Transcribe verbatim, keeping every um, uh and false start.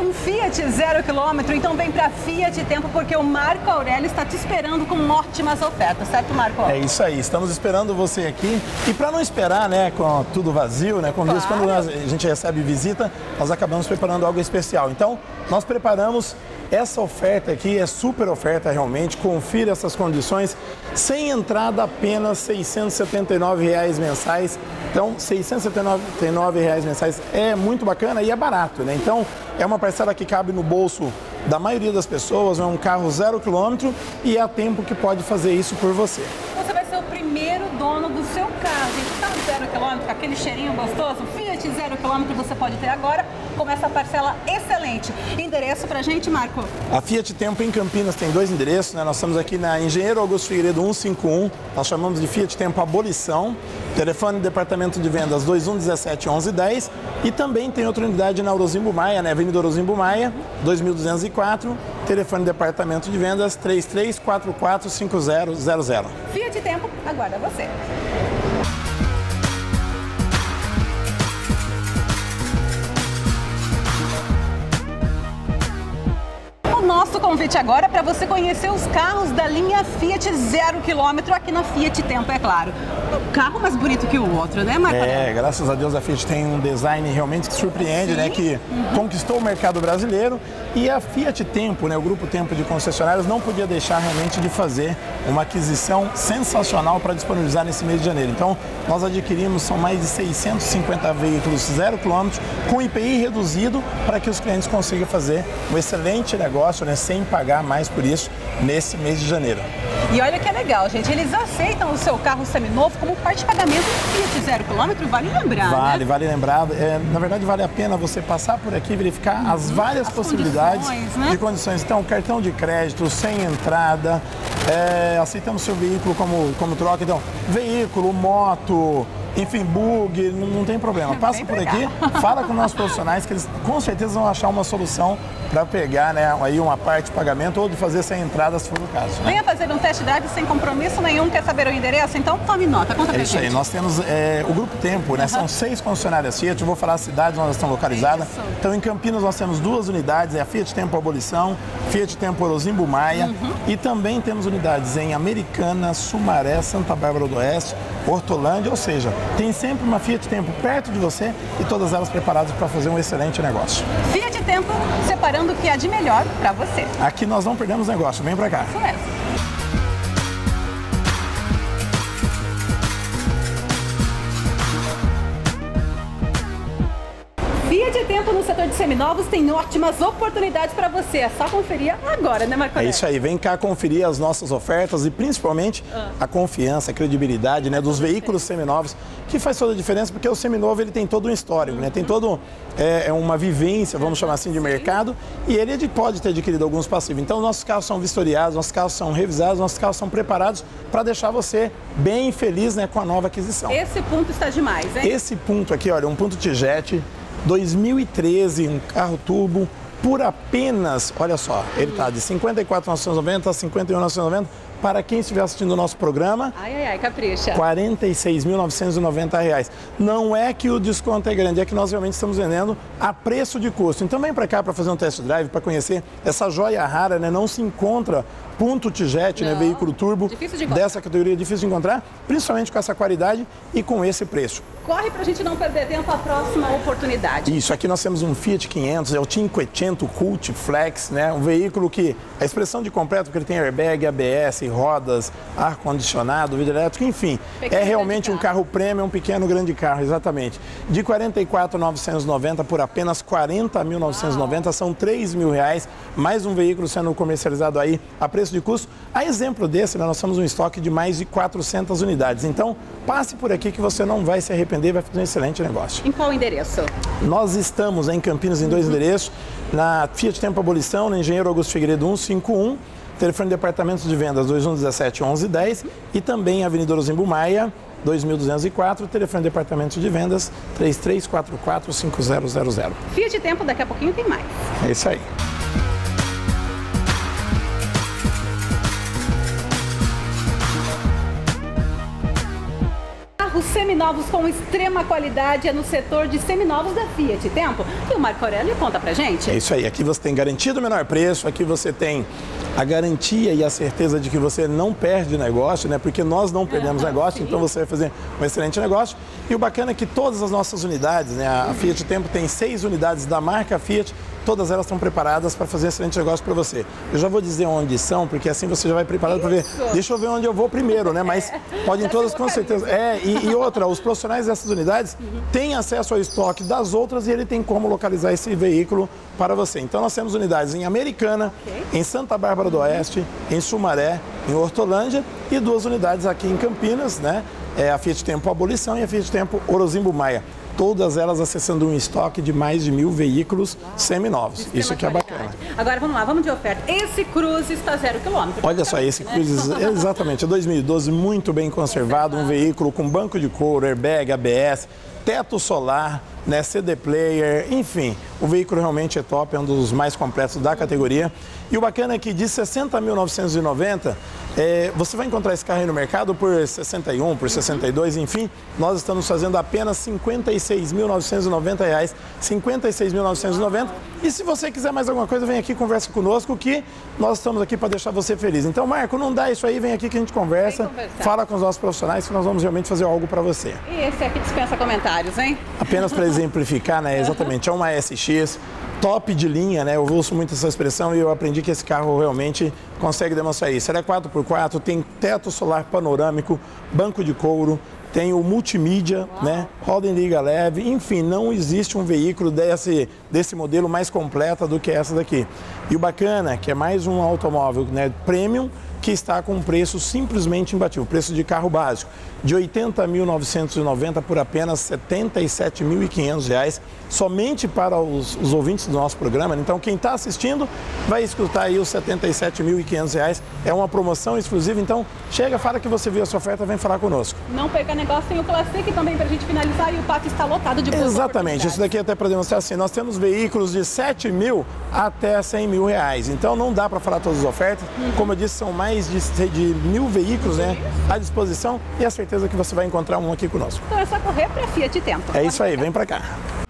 um Fiat zero quilômetro, então vem para Fiat Tempo, porque o Marco Aurélio está te esperando com ótimas ofertas, certo, Marco? É isso aí, estamos esperando você aqui. E para não esperar, né, com tudo vazio, né, como diz, Claro. quando nós, a gente recebe visita, nós acabamos preparando algo especial. Então, nós preparamos essa oferta aqui, é super oferta realmente, confira essas condições, sem entrada apenas seiscentos e setenta e nove reais mensais. Então, seiscentos e setenta e nove reais mensais é muito bacana e é barato, né? Então, é uma parcela que cabe no bolso da maioria das pessoas, é um carro zero quilômetro e há tempo que pode fazer isso por você. Você vai ser o primeiro dono do seu carro. Gente, carro zero quilômetro, aquele cheirinho gostoso, Fiat zero quilômetro você pode ter agora com essa parcela excelente. Endereço pra gente, Marco? A Fiat Tempo em Campinas tem dois endereços, né? Nós estamos aqui na Engenheiro Augusto Figueiredo cento e cinquenta e um, nós chamamos de Fiat Tempo Abolição, telefone departamento de vendas dois um um sete, onze dez, e também tem outra unidade na Orozimbo Maia, né? Avenida Orozimbo Maia, dois mil duzentos e quatro, telefone departamento de vendas três três quatro quatro cinco zero zero zero. Fiat Tempo aguarda você. Nosso convite agora é para você conhecer os carros da linha Fiat zero quilômetro aqui na Fiat Tempo, é claro. Um carro mais bonito que o outro, né, Marco? É, graças a Deus a Fiat tem um design realmente que surpreende, Sim. né? Que uhum. conquistou o mercado brasileiro, e a Fiat Tempo, né, o grupo Tempo de concessionários, não podia deixar realmente de fazer uma aquisição sensacional para disponibilizar nesse mês de janeiro. Então, nós adquirimos, são mais de seiscentos e cinquenta veículos zero quilômetro com I P I reduzido para que os clientes consigam fazer um excelente negócio, né, sem pagar mais por isso nesse mês de janeiro. E olha que é legal, gente, eles aceitam o seu carro seminovo como parte de pagamento do Fiat zero quilômetro, vale lembrar, Vale, né? vale lembrar. É, na verdade, vale a pena você passar por aqui e verificar uhum. as várias as possibilidades condições, né? de condições. Então, cartão de crédito, sem entrada, é, aceitamos seu veículo como, como troca. Então, veículo, moto, enfim, bug, não, não tem problema. Passa por aqui, fala com nossos profissionais que eles com certeza vão achar uma solução para pegar, né, aí uma parte de pagamento ou de fazer sem entrada, se for o caso. Né? Venha fazer um test drive sem compromisso nenhum. Quer saber o endereço? Então tome nota, conta pra É isso gente. aí, nós temos é, o Grupo Tempo, né? Uhum. São seis concessionárias Fiat, eu vou falar as cidades onde elas estão localizadas. Isso. Então, em Campinas nós temos duas unidades, é a Fiat Tempo Abolição, Fiat Tempo Orozimbo Maia, uhum. e também temos unidades em Americana, Sumaré, Santa Bárbara do Oeste, Hortolândia, ou seja, tem sempre uma Fiat Tempo perto de você e todas elas preparadas para fazer um excelente negócio. Fiat Tempo, separando o que há de melhor para você. Aqui nós não perdemos negócio, vem para cá. Isso mesmo. Fiat Tempo no setor de seminovos tem ótimas oportunidades para você. É só conferir agora, né, Marco? É isso aí, vem cá conferir as nossas ofertas e principalmente ah. a confiança, a credibilidade, né, dos veículos seminovos, que faz toda a diferença, porque o seminovo ele tem todo um histórico, uhum. né, tem todo é, uma vivência, vamos chamar assim, de mercado, e ele pode ter adquirido alguns passivos. Então, nossos carros são vistoriados, nossos carros são revisados, nossos carros são preparados para deixar você bem feliz, né, com a nova aquisição. Esse ponto está demais, hein? Esse ponto aqui, olha, um ponto T-Jet dois mil e treze, um carro turbo por apenas, olha só, ele está de cinquenta e quatro mil novecentos e noventa a cinquenta e um mil novecentos e noventa. Para quem estiver assistindo o nosso programa, ai, ai, ai, capricha. quarenta e seis mil novecentos e noventa reais. Não é que o desconto é grande, é que nós realmente estamos vendendo a preço de custo. Então vem para cá para fazer um test drive, para conhecer essa joia rara, né? Não se encontra ponto T-Jet, né? Veículo turbo dessa categoria, difícil de encontrar, principalmente com essa qualidade e com esse preço. Corre para a gente não perder tempo, a próxima oportunidade. Isso, aqui nós temos um Fiat quinhentos, é o Cinquecento Cult Flex, né? Um veículo que, a expressão de completo, porque ele tem airbag, A B S, rodas, ar-condicionado, vidro elétrico, enfim. Pequeno, é realmente um carro premium, um pequeno grande carro, exatamente. De quarenta e quatro mil novecentos e noventa por apenas quarenta mil novecentos e noventa, são três mil reais, mais um veículo sendo comercializado aí a preço de custo. A exemplo desse, né, nós temos um estoque de mais de quatrocentas unidades. Então, passe por aqui que você não vai se arrepender, vai fazer um excelente negócio. Em qual endereço? Nós estamos em Campinas em dois uhum. endereços, na Fiat Tempo Abolição, na Engenheiro Augusto Figueiredo cento e cinquenta e um, telefone de departamentos de vendas dois um um sete, onze dez, e também Avenida Orozimbo Maia, dois mil duzentos e quatro, telefone de departamento de vendas três três quatro quatro cinco zero zero zero. Fiat Tempo, daqui a pouquinho tem mais. É isso aí. carros seminovos com extrema qualidade é no setor de seminovos da Fiat Tempo. E o Marco Aurélio conta pra gente. É isso aí, aqui você tem garantido o menor preço, aqui você tem a garantia e a certeza de que você não perde negócio, né? Porque nós não perdemos Uhum, negócio, sim. então você vai fazer um excelente negócio. E o bacana é que todas as nossas unidades, né? A Fiat Tempo tem seis unidades da marca Fiat, todas elas estão preparadas para fazer excelente negócio para você. Eu já vou dizer onde são, porque assim você já vai preparado para ver. Deixa eu ver onde eu vou primeiro, né? Mas podem todas com certeza. É, e, e outra, os profissionais dessas unidades uhum. têm acesso ao estoque das outras e ele tem como localizar esse veículo para você. Então nós temos unidades em Americana, okay. em Santa Bárbara do Oeste, em Sumaré, em Hortolândia e duas unidades aqui em Campinas, né? É a Fiat Tempo Abolição e a Fiat Tempo Orozimbo Maia. Todas elas acessando um estoque de mais de mil veículos Uau. seminovos. Isso que é bacana. Agora vamos lá, vamos de oferta. Esse Cruze está zero quilômetro. Olha só, esse Cruze, exatamente, é dois mil e doze, muito bem conservado, um veículo com banco de couro, airbag, A B S, teto solar, né, C D player, enfim, o veículo realmente é top, é um dos mais completos da categoria. E o bacana é que de sessenta mil novecentos e noventa, é, você vai encontrar esse carro aí no mercado por sessenta e um, por sessenta e dois, enfim, nós estamos fazendo apenas cinquenta e seis mil novecentos e noventa reais, cinquenta e seis mil novecentos e noventa. E se você quiser mais alguma coisa, vem aqui, conversa conosco, que nós estamos aqui para deixar você feliz. Então, Marco, não dá isso aí, vem aqui que a gente conversa, fala com os nossos profissionais que nós vamos realmente fazer algo para você. E esse aqui dispensa comentários, hein? Apenas para exemplificar, né, exatamente, é uma S X, top de linha, né? Eu uso muito essa expressão e eu aprendi que esse carro realmente consegue demonstrar isso. Ele é quatro por quatro, tem teto solar panorâmico, banco de couro, tem o multimídia, Uau. né? Roda em liga leve, enfim, não existe um veículo desse, desse modelo mais completa do que essa daqui. E o bacana é que é mais um automóvel, né, premium, que está com um preço simplesmente imbatível, preço de carro básico, de oitenta mil novecentos e noventa por apenas setenta e sete mil e quinhentos reais, somente para os, os ouvintes do nosso programa. Então, quem está assistindo vai escutar aí os setenta e sete mil e quinhentos reais, é uma promoção exclusiva, então chega, fala que você viu a sua oferta, vem falar conosco. Não perca negócio, tem o Classic também para a gente finalizar e o pátio está lotado de boas Exatamente, isso daqui é até para demonstrar assim, nós temos veículos de sete mil até cem mil reais, então não dá para falar todas as ofertas, uhum. como eu disse, são mais De, de mil veículos, né, à disposição e a certeza que você vai encontrar um aqui conosco. Então é só correr para Fiat Tempo. É isso aí, vem para cá.